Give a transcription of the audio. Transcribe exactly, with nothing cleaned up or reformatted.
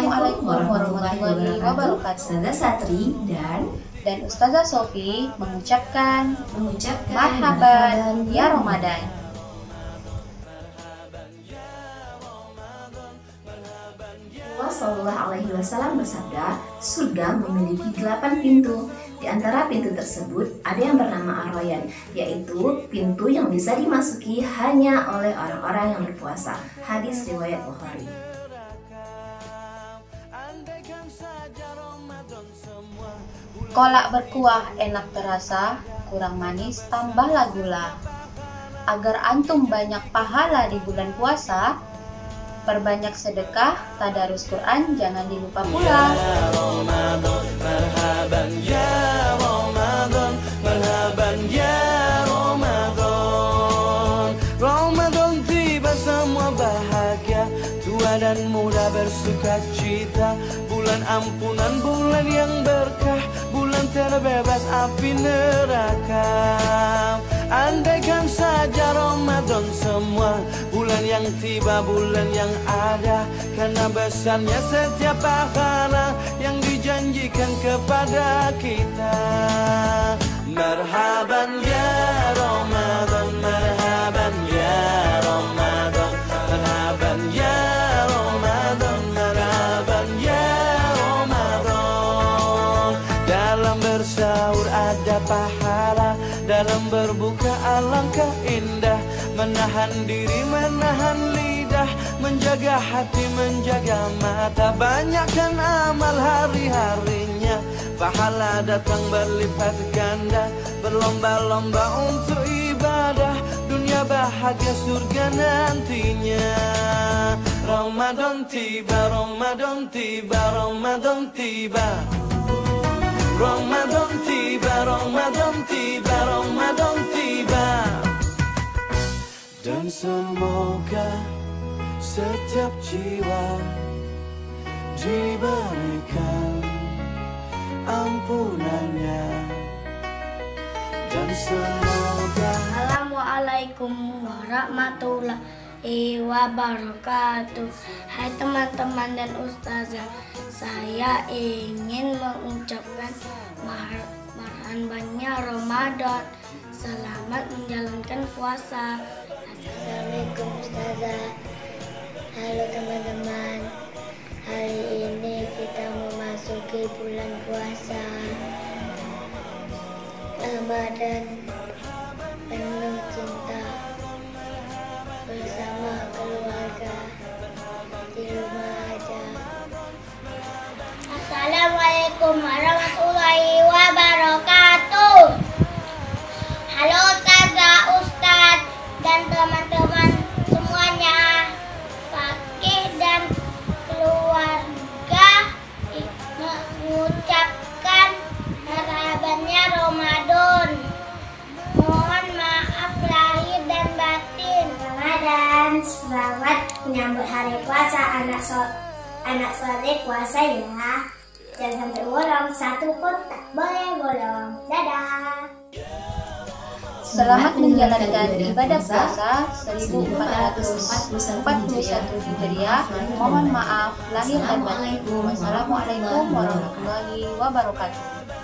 Assalamualaikum warahmatullahi wabarakatuh. Ustazah Satri dan dan Ustazah Sofi mengucapkan mengucapkan marhaban ya Ramadan. Rasulullah Shallallahu Alaihi Wasallam bersabda, surga memiliki delapan pintu. Di antara pintu tersebut ada yang bernama Ar-Rayyan, yaitu pintu yang bisa dimasuki hanya oleh orang-orang yang berpuasa. Hadis riwayat Bukhari. Kolak berkuah enak terasa, kurang manis tambahlah gula. Agar antum banyak pahala di bulan puasa, perbanyak sedekah, tadarus Quran jangan dilupa pula. Ramadan tiba semua bahagia, tua dan muda bersuka cita. Bulan ampunan, bulan yang berkah, bulan terbebas api neraka. Andaikan saja Ramadan semua, bulan yang tiba, bulan yang ada, karena besarnya setiap pahala yang dijanjikan kepada kita. Marhaban ya Ramadan, marhaban ya Ramadan, marhaban ya Ramadan, marhaban ya Ramadan. Dalam bersahur ada pahala, dalam berbuka alangkah indah. Menahan diri, menahan lidah, menjaga hati, menjaga mata. Banyakkan amal hari-harinya, pahala datang berlipat ganda. Berlomba-lomba untuk ibadah, dunia bahagia surga nantinya. Ramadan tiba, Ramadan tiba, Ramadan tiba. Ramadan tiba, Ramadan tiba, Ramadan tiba. Dan semoga setiap jiwa diberikan ampunannya. Dan semoga. Assalamualaikum warahmatullahi wabarakatuh. Hai teman-teman dan ustazah, saya ingin mengucapkan marhabannya Ramadan. Selamat menjalankan puasa. Assalamualaikum ustazah. Halo teman-teman. Hari ini kita memasuki bulan puasa Ramadan penuh cinta bersama keluarga di rumah aja. Assalamualaikum warahmatullahi wabarakatuh. Halo ustazah, ustadz, dan teman-teman semuanya. Fakih dan keluarga mengucapkan marhabannya Ramadan. Mohon maaf lahir dan batin. Ramadan, selamat menyambut hari puasa anak so anak soleh puasa ya. Jangan sampai bolong, satu pun tak boleh bolong. Dadah. Selamat menjalankan ibadah puasa seribu empat ratus empat puluh satu Hijriah. Mohon maaf lahir dan batin. Wassalamualaikum warahmatullahi wabarakatuh.